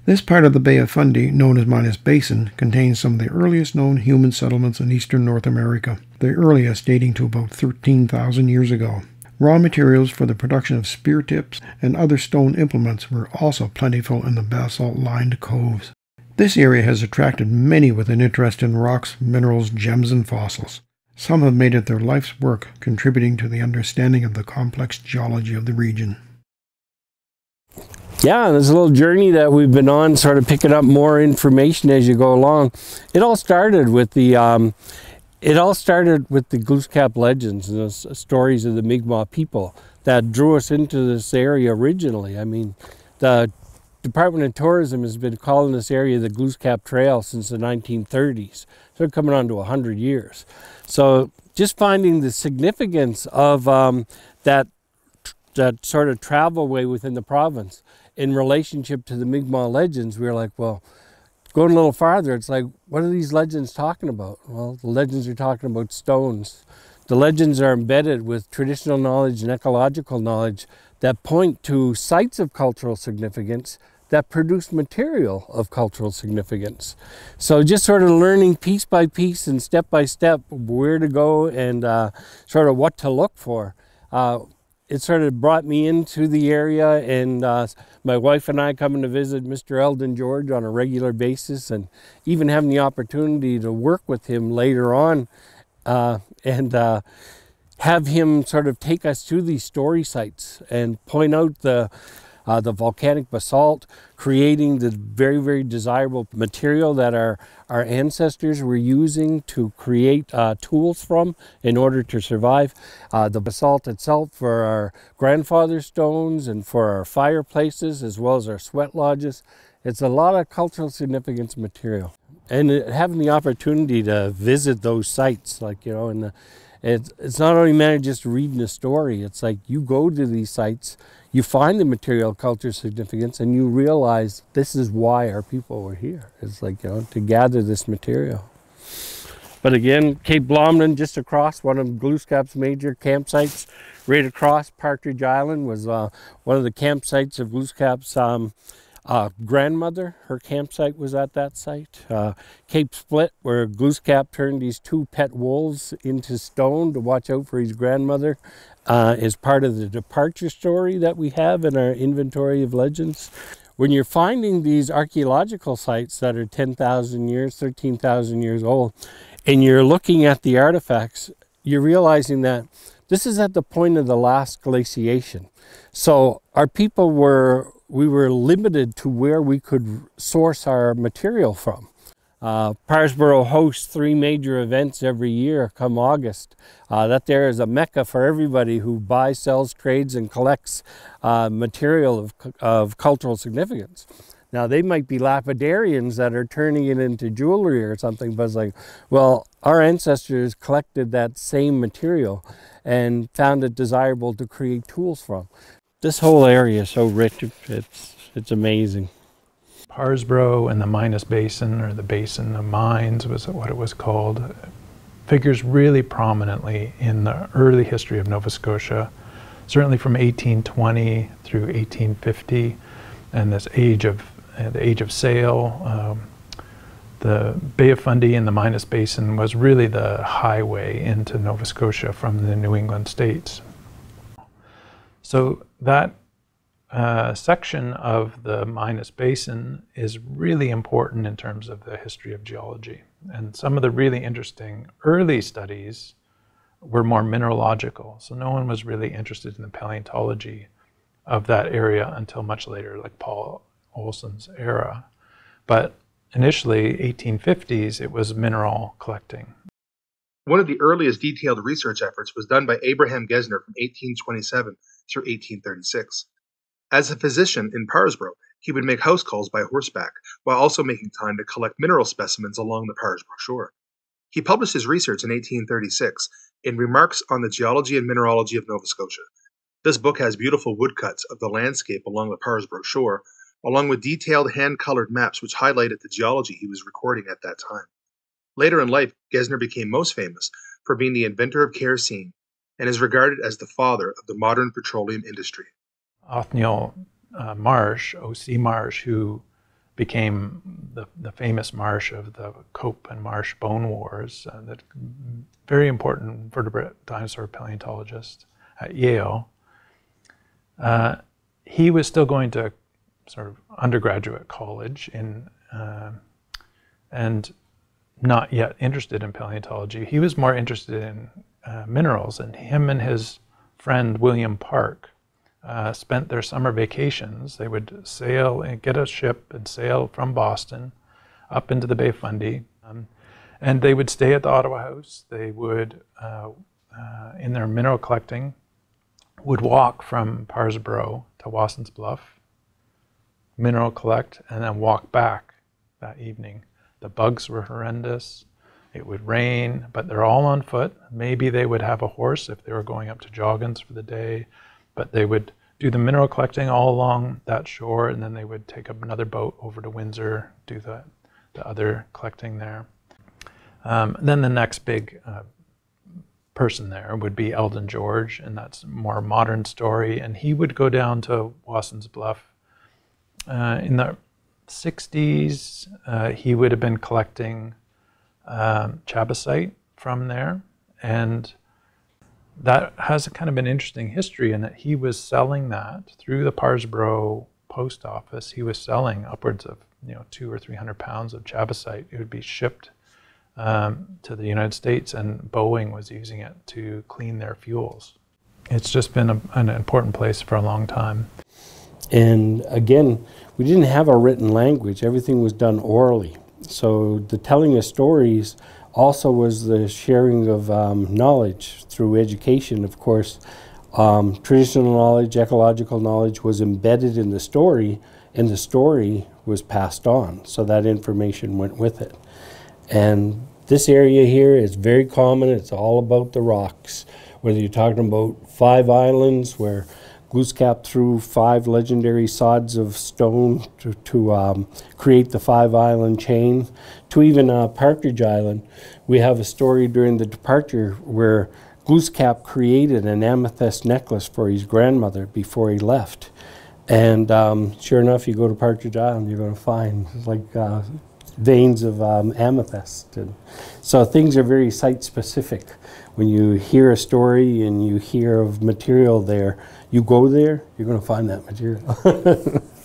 This part of the Bay of Fundy, known as Minas Basin, contains some of the earliest known human settlements in eastern North America, the earliest dating to about 13,000 years ago. Raw materials for the production of spear tips and other stone implements were also plentiful in the basalt-lined coves. This area has attracted many with an interest in rocks, minerals, gems, and fossils. Some have made it their life's work, contributing to the understanding of the complex geology of the region. Yeah, this little journey that we've been on, sort of picking up more information as you go along. It all started with the Glooscap legends and the stories of the Mi'kmaq people that drew us into this area originally. I mean, the Department of Tourism has been calling this area the Glap Trail since the 1930s. So they're coming on to 100 years. So just finding the significance of that sort of travel way within the province in relationship to the Mi'kmaq legends, we were like, well, going a little farther, it's like, what are these legends talking about? Well, the legends are talking about stones. The legends are embedded with traditional knowledge and ecological knowledge that point to sites of cultural significance that produce material of cultural significance. So just sort of learning piece by piece and step by step where to go and sort of what to look for. It sort of brought me into the area, and my wife and I coming to visit Mr. Eldon George on a regular basis, and even having the opportunity to work with him later on and have him sort of take us to these story sites and point out the volcanic basalt, creating the very, very desirable material that our ancestors were using to create tools from in order to survive. The basalt itself for our grandfather stones and for our fireplaces, as well as our sweat lodges. It's a lot of cultural significance material. And having the opportunity to visit those sites, like, you know, and it's not only a matter of just reading a story. It's like you go to these sites, you find the material culture significance, and you realize this is why our people were here. It's like, you know, to gather this material. But again, Cape Blomden, just across, one of Glooscap's major campsites, right across Partridge Island, was one of the campsites of Glooscap's grandmother. Her campsite was at that site. Cape Split, where Glooscap turned these two pet wolves into stone to watch out for his grandmother, is part of the departure story that we have in our inventory of legends. When you're finding these archaeological sites that are 10,000 years, 13,000 years old, and you're looking at the artifacts, you're realizing that this is at the point of the last glaciation. So our people we were limited to where we could source our material from. Parsboro hosts 3 major events every year come August. That there is a mecca for everybody who buys, sells, trades, and collects material of cultural significance. Now, they might be lapidarians that are turning it into jewelry or something, but it's like, well, our ancestors collected that same material and found it desirable to create tools from. This whole area is so rich, it's amazing. Parsboro and the Minas Basin, or the Basin of Mines was what it was called, figures really prominently in the early history of Nova Scotia, certainly from 1820 through 1850, and this the age of sail. The Bay of Fundy and the Minas Basin was really the highway into Nova Scotia from the New England states. So that section of the Minas Basin is really important in terms of the history of geology. And some of the really interesting early studies were more mineralogical. So no one was really interested in the paleontology of that area until much later, like Paul Olson's era. But initially, 1850s, it was mineral collecting. One of the earliest detailed research efforts was done by Abraham Gesner from 1827 through 1836. As a physician in Parsboro, he would make house calls by horseback, while also making time to collect mineral specimens along the Parsboro shore. He published his research in 1836 in Remarks on the Geology and Mineralogy of Nova Scotia. This book has beautiful woodcuts of the landscape along the Parsboro shore, along with detailed hand-colored maps which highlighted the geology he was recording at that time. Later in life, Gesner became most famous for being the inventor of kerosene and is regarded as the father of the modern petroleum industry. Othniel Marsh, OC Marsh, who became the famous marsh of the Cope and Marsh Bone Wars, that very important vertebrate dinosaur paleontologist at Yale. He was still going to sort of undergraduate college and not yet interested in paleontology. He was more interested in minerals, and him and his friend William Park spent their summer vacations. They would sail and get a ship and sail from Boston up into the Bay of Fundy, and they would stay at the Ottawa House. They would, in their mineral collecting, would walk from Parsboro to Wassons Bluff, mineral collect, and then walk back that evening. The bugs were horrendous. It would rain, but they're all on foot. Maybe they would have a horse if they were going up to Joggins for the day, but they would do the mineral collecting all along that shore, and then they would take up another boat over to Windsor, do the other collecting there. Then the next big person there would be Eldon George, and that's a more modern story, and he would go down to Wassons Bluff. In the 60s, he would have been collecting chabasite from there, and that has a kind of an interesting history in that he was selling that through the Parsboro post office. He was selling upwards of 200 or 300 pounds of chabasite. It would be shipped to the United States, and Boeing was using it to clean their fuels. It's just been an important place for a long time. And again, we didn't have a written language. Everything was done orally. So the telling of stories also was the sharing of knowledge through education. Of course, traditional knowledge, ecological knowledge was embedded in the story, and the story was passed on. So that information went with it. And this area here is very common. It's all about the rocks. Whether you're talking about 5 islands where Glooskap threw 5 legendary sods of stone to create the 5-island chain, to even Partridge Island. We have a story during the departure where Glooskap created an amethyst necklace for his grandmother before he left. And sure enough, you go to Partridge Island, you're going to find like veins of amethyst. And so things are very site-specific. When you hear a story and you hear of material there, you go there, you're going to find that material.